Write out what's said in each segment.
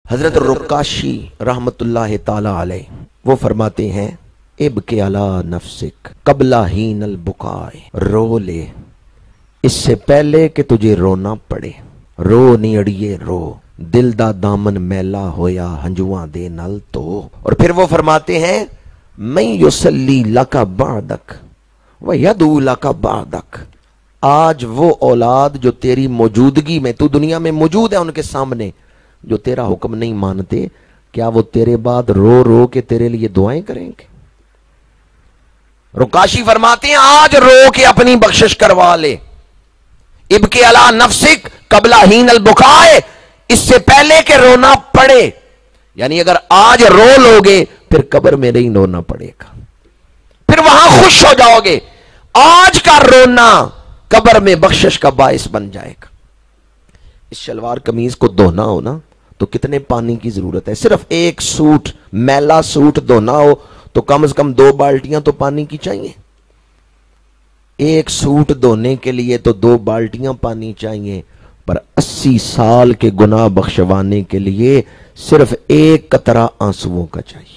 حضرت رقاشی رحمت اللہ تعالی علیہ وہ فرماتے ہیں ابکی علی نفسک قبل حین البکائے، رو لے اس سے پہلے کہ تجھے رونا پڑے، رو نہیں اڑیے رو، دل دا دامن میلا ہویا ہنجواں دے نل تو۔ اور پھر وہ فرماتے ہیں میں یصلی لک بعدک ویدعو لک بعدک، آج وہ اولاد جو تیری موجودگی میں، تو دنیا میں موجود ہے ان کے سامنے، جو تیرا حکم نہیں مانتے، کیا وہ تیرے بعد رو رو کے تیرے لیے دعائیں کریں گے؟ رقاشی فرماتے ہیں آج رو کے اپنی بخشش کروا لے، ابکی علی نفسک قبل حین البکائے، اس سے پہلے کہ رونا پڑے، یعنی اگر آج رو لوگے پھر قبر میں نہیں رونا پڑے گا، پھر وہاں خوش ہو جاؤ گے۔ آج کا رونا قبر میں بخشش کا باعث بن جائے گا۔ اس شلوار قمیض کو دھونا ہو نا تو کتنے پانی کی ضرورت ہے؟ صرف ایک سوٹ، میلا سوٹ دھونا ہو تو کم از کم 2 بالٹیاں تو پانی کی چاہیے۔ ایک سوٹ دھونے کے لیے تو 2 بالٹیاں پانی چاہیے، پر 80 سال کے گناہ بخشوانے کے لیے صرف 1 قطرہ آنسوؤں کا چاہیے،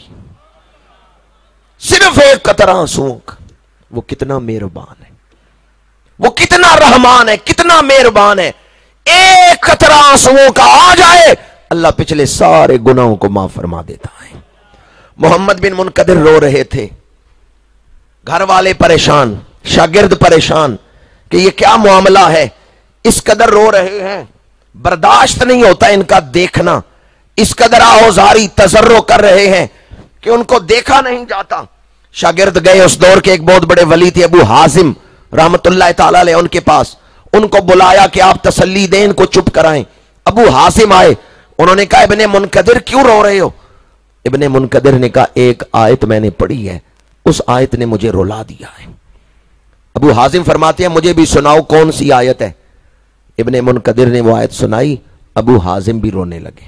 صرف 1 قطرہ آنسوؤں کا۔ وہ کتنا مہربان ہے، وہ کتنا رحمان ہے، کتنا مہربان ہے۔ 1 قطرہ آنسوؤں کا آ جائے، اللہ پچھلے سارے گناہوں کو معاف فرما دیتا ہے۔ محمد بن منقدر رو رہے تھے، گھر والے پریشان، شاگرد پریشان کہ یہ کیا معاملہ ہے، اس قدر رو رہے ہیں، برداشت نہیں ہوتا ان کا دیکھنا، اس قدر آہوزاری تضرع کر رہے ہیں کہ ان کو دیکھا نہیں جاتا۔ شاگرد گئے، اس دور کے ایک بہت بڑے ولی تھے ابو حازم رحمت اللہ تعالی علیہ، ان کے پاس، ان کو بلایا کہ آپ تسلی دیں، ان کو چپ کرائیں۔ ابو حازم آئے، انہوں نے کہا ابن منقدر کیوں رو رہے ہو؟ ابن منقدر نے کہا ایک آیت میں نے پڑھی ہے، اس آیت نے مجھے رلا دیا ہے۔ ابو حازم فرماتے ہیں مجھے بھی سناؤ کون سی آیت ہے؟ ابن منقدر نے وہ آیت سنائی، ابو حازم بھی رونے لگے۔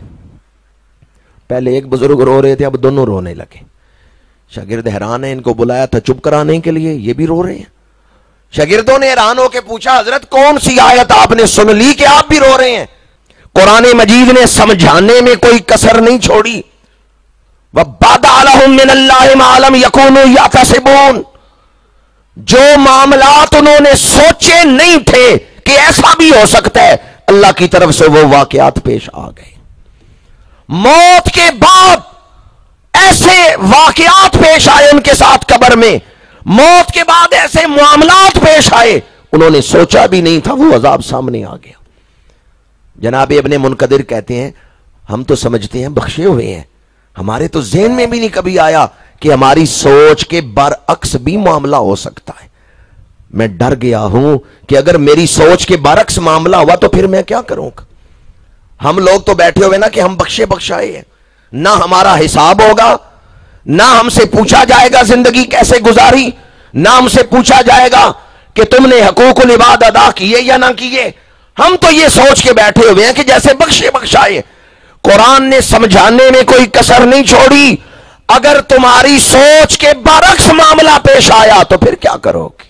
پہلے ایک بزرگ رو رہے تھے، اب دونوں رونے لگے۔ شاگرد حیران ہیں، ان کو بلایا تھا چپ کرانے کے لیے، یہ بھی رو رہے ہیں۔ شاگردوں نے حیران ہو کے پوچھا حضرت کون سی آیت آپ نے سن لی کہ آپ بھی رو رہے ہیں؟ قرآن مجید نے سمجھانے میں کوئی کسر نہیں چھوڑی۔ وَبَدَأَ لَهُم مِّنَ اللَّهِ مَا لَمْ يَكُونُوا يَحْتَسِبُونَ، جو معاملات انہوں نے سوچے نہیں تھے کہ ایسا بھی ہو سکتا ہے، اللہ کی طرف سے وہ واقعات پیش آ گئے۔ موت کے بعد ایسے واقعات پیش آئے ان کے ساتھ قبر میں، موت کے بعد ایسے معاملات پیش آئے انہوں نے سوچا بھی نہیں تھا، وہ عذاب سامنے آ گیا۔ جناب ابن منقدر کہتے ہیں ہم تو سمجھتے ہیں بخشے ہوئے ہیں، ہمارے تو ذہن میں بھی نہیں کبھی آیا کہ ہماری سوچ کے برعکس بھی معاملہ ہو سکتا ہے۔ میں ڈر گیا ہوں کہ اگر میری سوچ کے برعکس معاملہ ہوا تو پھر میں کیا کروں گا؟ ہم لوگ تو بیٹھے ہوئے نا کہ ہم بخشے بخشائے ہیں، نہ ہمارا حساب ہوگا، نہ ہم سے پوچھا جائے گا زندگی کیسے گزاری، نہ ہم سے پوچھا جائے گا کہ تم نے حقوق العباد ادا کیے یا نہ کیے۔ ہم تو یہ سوچ کے بیٹھے ہوئے ہیں کہ جیسے بخشے بخشائے۔ قرآن نے سمجھانے میں کوئی کسر نہیں چھوڑی، اگر تمہاری سوچ کے برعکس معاملہ پیش آیا تو پھر کیا کرو گے؟